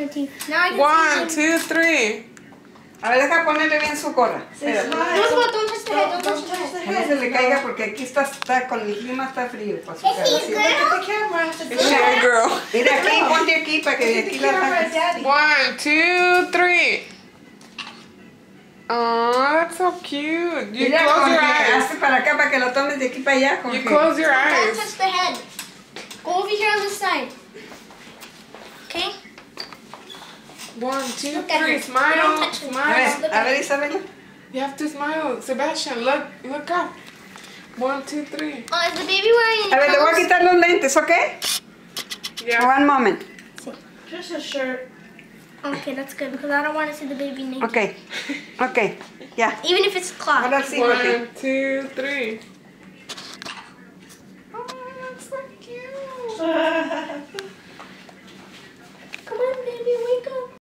Now I can 1, see 2, 3. A ver, deja ponerle bien su gorra. Espera. Don't touch the head. Don't touch the head. Que no se le caiga porque aquí está con el clima está frío. Para su cara. Is he Así. good? It's your girl. Mira aquí, ponte aquí para que de aquí la saques. 1, 2, 3. Oh, that's so cute. You Mira, close your Jorge, eyes. hazte para acá para que lo tomes de aquí para allá, Jorge. You close your Don't eyes. touch the head. Go over here on this side. Okay? 1, 2, Look at 3. her. Smile. Don't touch her. Smile. A ver, Isabela. You have to smile. Sebastian, look up. 1, 2, 3. Oh, is the baby wearing A ver, le voy a clothes? quitar los lentes, ¿ok? Yeah. One moment. Just a shirt. Okay, that's good because I don't want to see the baby naked. Ok, ok, ya. Even if it's cloth. Ahora sí, Jorge. 1, 2, 3. Oh, that's so cute.